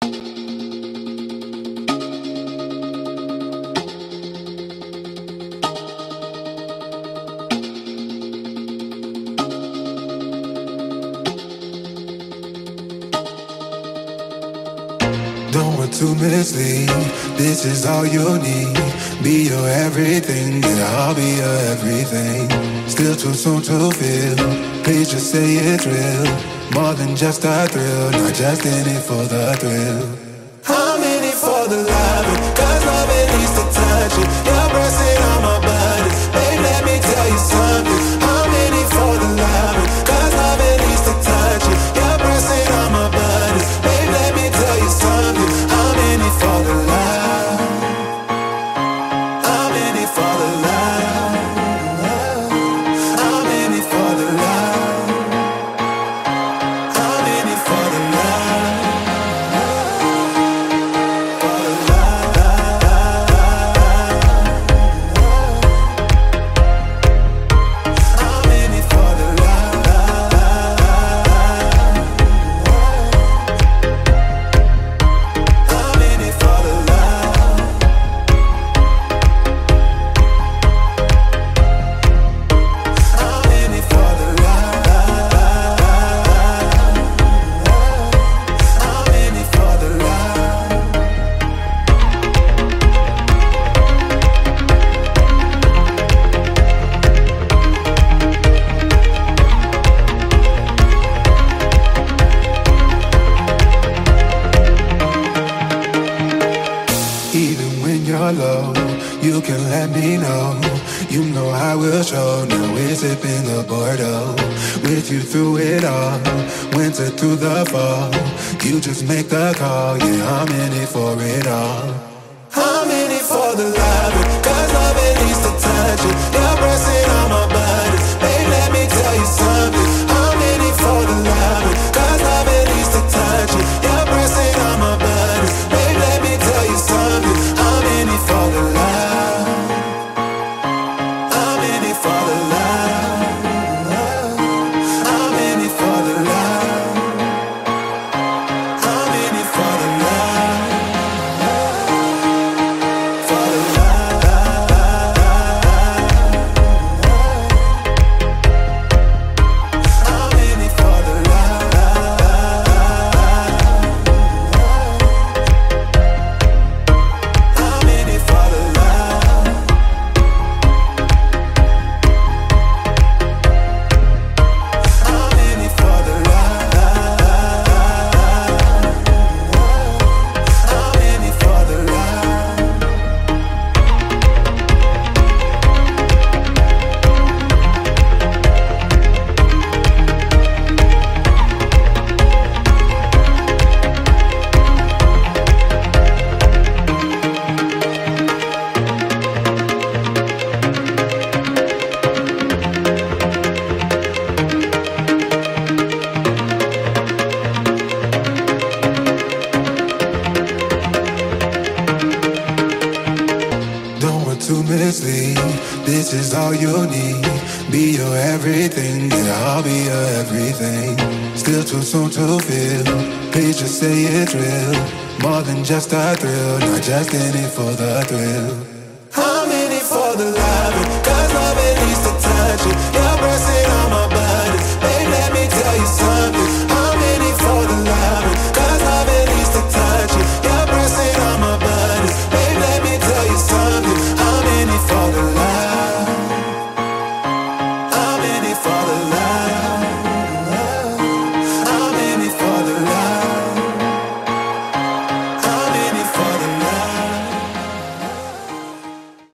Don't want to mislead, this is all you need. Be your everything, yeah, I'll be your everything. Still too soon to feel, please just say it's real. More than just a thrill, not just in it for the thrill. I'm in it for the love, cause love it needs to touch it. You're pressing on my body, babe, let me tell you something. I'm in it for the love, cause love it needs to touch it. You're pressing on my body, babe, let me tell you something. I'm in it for the love. I'm in it for the love. I'm in it for the love. I'm in it for the love. For the love. I'm in it for the love. I'm in it for the love. I'm in it for the love. I'm in it for the love. Even when you're low, you can let me know. You know I will show. Now we're sipping the Bordeaux. With you through it all, winter through the fall. You just make the call, yeah, I'm in it for it all. I'm in it for the love, cause love it needs to touch it. You're pressing on my body, babe, let me tell you something. I'm in it for the love, cause love it needs to touch it. You're pressing on my body, babe, let me tell you something. I'm in it for the love. I'm in it for the love. I'm in it for the love. I'm in it for the love. For the love. I'm in it for the love. I'm in it for the love. I'm in it for the love. I'm in it for the love. Don't want to mislead, this is all you need. Be your everything, yeah, I'll be your everything. Still too soon to feel, please just say it's real. More than just a thrill, not just in it for the thrill. I'm in it for the love, cause love it needs to touch it. You're pressing on